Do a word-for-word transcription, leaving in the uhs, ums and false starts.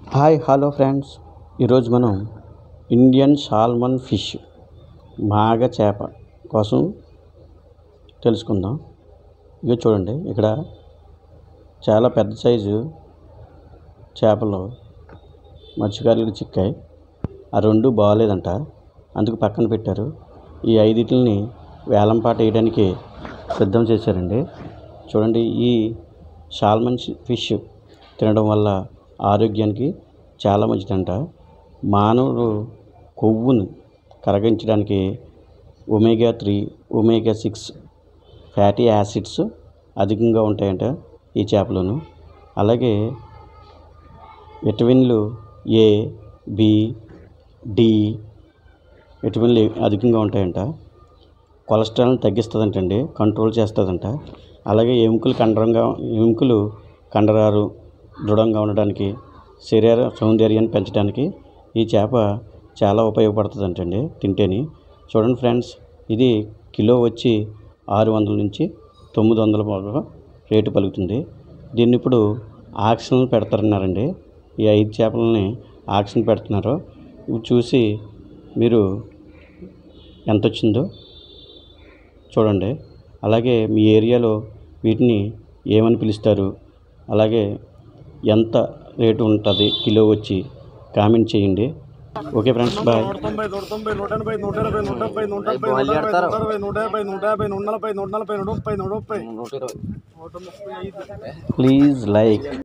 Hi hello friends, ఈరోజు మనం Indian salmon fish మాగ చేప కోసం తెలుసుకుందాం. ఇక చూడండి, ఇక్కడ చాలా పెద్ద సైజు చేపలు మత్స్యకారులకు చిక్కాయి. ఆ రెండు బాగాలేదంట, అందుకు పక్కన పెట్టారు. ఈ ఐదిటిని వేలంపాట వేయడానికి సిద్ధం చేశారండి. చూడండి, ఈ సాల్మన్ ఫిష్ తినడం వల్ల ఆరోగ్యానికి చాలా మంచిదంట. మానవుడు కొవ్వును కరగించడానికి omega three omega six fatty acids అధికంగా ఉంటాయంట ఈ చేపలోను. అలాగే విటమిన్లు ఏ, బి, డి విటమిన్లు అధికంగా ఉంటాయంట. కొలెస్ట్రాల్ని తగ్గిస్తుందంటండి, కంట్రోల్ చేస్తుందంట. అలాగే ఎముకలు కండరంగా ఎముకలు కండరాలు దృఢంగా ఉండడానికి, శరీర సౌందర్యాన్ని పెంచడానికి ఈ చేప చాలా ఉపయోగపడుతుందంటండి తింటేని. చూడండి ఫ్రెండ్స్, ఇది కిలో వచ్చి ఆరు వందల నుంచి తొమ్మిది వందల వరకు రేటు పలుకుతుంది. దీన్ని ఇప్పుడు ఆక్షన్ పెడుతున్నారండి. ఈ ఐదు చేపలని ఆక్షన్ పెడుతున్నారు. ఇవి చూసి మీరు ఎంత వచ్చిందో చూడండి. అలాగే మీ ఏరియాలో వీటిని ఏమని పిలుస్తారు, అలాగే ఎంత రేటు ఉంటుంది కిలో వచ్చి కామెంట్ చేయండి. Okay friends, bye. Please like.